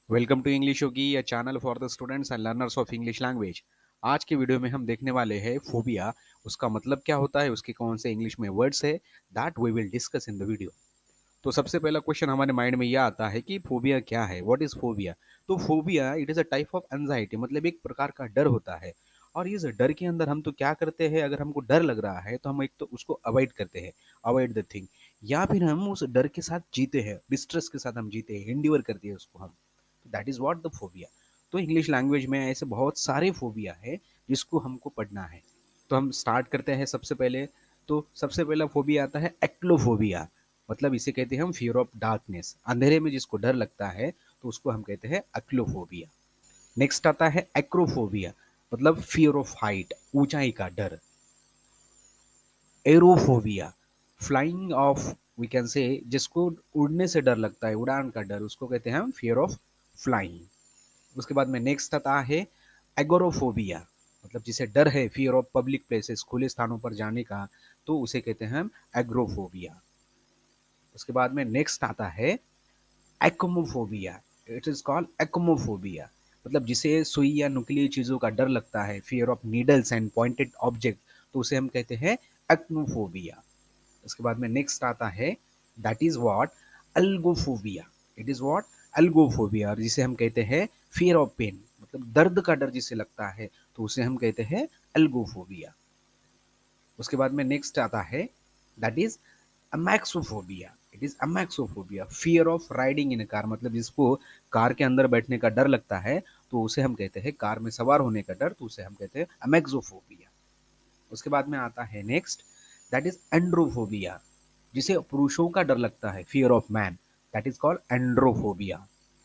Welcome to English Yogi, a channel for the students and learners of English language. आज के video में हम देखने वाले हैं फोबिया। उसका मतलब क्या होता है, उसके कौन से इंग्लिश में वर्ड्स है, that we will discuss in the video. तो सबसे पहला क्वेश्चन हमारे माइंड में यह आता है कि फोबिया क्या है, व्हाट इज फोबिया। तो phobia it is a type of anxiety, मतलब एक प्रकार का डर होता है। और इस डर के अंदर हम तो क्या करते हैं, अगर हमको डर लग रहा है तो हम एक तो उसको अवॉइड करते हैं, अवॉइड द थिंग, या फिर हम उस डर के साथ जीते हैं, डिस्ट्रेस के साथ हम जीते हैं, एंड्योर करते हैं उसको हम। That is what the phobia. तो इंग्लिश लैंग्वेज में ऐसे बहुत सारे फोबिया है जिसको हमको पढ़ना है। तो हम स्टार्ट करते हैं सबसे पहले। तो सबसे पहला फोबिया आता है एक्लोफोबिया, मतलब इसे कहते हैं हम फियर ऑफ डार्कनेस, अंधेरे में जिसको डर लगता है तो उसको हम कहते हैं एक्लोफोबिया। नेक्स्ट आता है एक्रोफोबिया, मतलब फियर ऑफ हाइट, ऊंचाई का डर। Aerophobia, flying of, we can say, जिसको उड़ने से डर लगता है, उड़ान का डर, उसको कहते हैं हम फियर ऑफ फ्लाइंग। उसके बाद में नेक्स्ट आता है एगोरोफोबिया, मतलब जिसे डर है फियर ऑफ पब्लिक प्लेसेस, खुले स्थानों पर जाने का, तो उसे कहते हैं हम एग्रोफोबिया। उसके बाद में नेक्स्ट आता है aichmophobia, it is called aichmophobia, मतलब जिसे सुई या नुकीली चीजों का डर लगता है, fear of needles and pointed object, तो उसे हम कहते हैं एक्नोफोबिया। उसके बाद में नेक्स्ट आता है that is what algophobia, it is what algophobia, और जिसे हम कहते हैं फियर ऑफ पेन, मतलब दर्द का डर जिसे लगता है, तो उसे हम कहते हैं अल्गोफोबिया। उसके बाद में नेक्स्ट आता है that is amaxophobia, it is amaxophobia, fear of riding in a car, मतलब जिसको कार के अंदर बैठने का डर लगता है तो उसे हम कहते हैं कार में सवार होने का डर, तो उसे हम कहते हैं अमैक्सोफोबिया। उसके बाद में आता है नेक्स्ट दैट इज एंड्रोफोबिया, जिसे पुरुषों का डर लगता है, fear of man, that is called androphobia.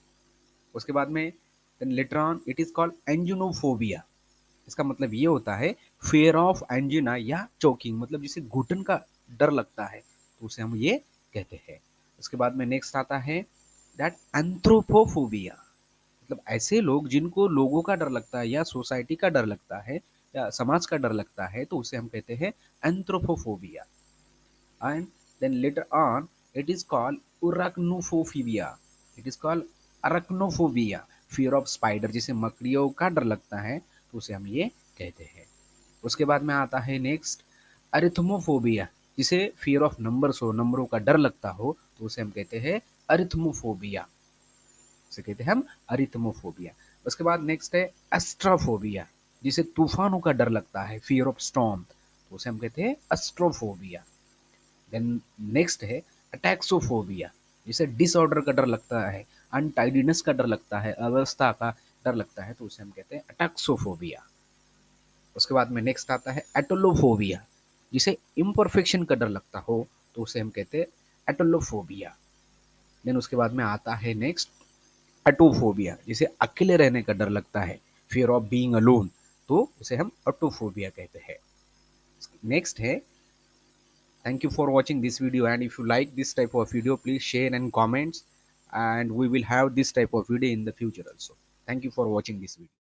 उसके बाद में then later on it is called anginophobia, इसका मतलब ये होता है फियर ऑफ एंजिना या चोकिंग, मतलब जिसे घुटन का डर लगता है, तो उसे हम ये कहते हैं। उसके बाद में नेक्स्ट आता है दैट एंथ्रोपोफोबिया, मतलब ऐसे लोग जिनको लोगों का डर लगता है या सोसाइटी का डर लगता है या समाज का डर लगता है, तो उसे हम कहते हैं anthropophobia. And then later on it is called arachnophobia, it is called arachnophobia, fear of spider, जिसे मकड़ियों का डर लगता है, तो उसे हम ये कहते हैं। उसके बाद में आता है नेक्स्ट अरिथमोफोबिया, जिसे फियर ऑफ नंबर्स हो, नंबरों का डर लगता हो, तो उसे हम कहते हैं अरिथमोफोबिया, उसे कहते हैं हम अरिथमोफोबिया। उसके बाद नेक्स्ट है एस्ट्रोफोबिया, जिसे तूफानों का डर लगता है, फियर ऑफ स्टॉर्म, तो उसे हम कहते हैं एस्ट्रोफोबिया। देन नेक्स्ट है अटैक्सोफोबिया, जिसे डिसऑर्डर का डर लगता है, अनटाइडीनेस का डर लगता है, अवस्था का डर लगता है, तो उसे हम कहते हैं अटैक्सोफोबिया। उसके बाद में नेक्स्ट आता है एटोलोफोबिया, जिसे इम्परफेक्शन का डर लगता हो, तो उसे हम कहते हैं एटोलोफोबिया। देन उसके बाद में आता है नेक्स्ट एटोफोबिया, जिसे अकेले रहने का डर लगता है, फियर ऑफ बीइंग अलोन, तो उसे हम एटोफोबिया कहते हैं। नेक्स्ट है, thank you for watching this video, and if you like this type of video, please share and comments, and we will have this type of video in the future also. Thank you for watching this video.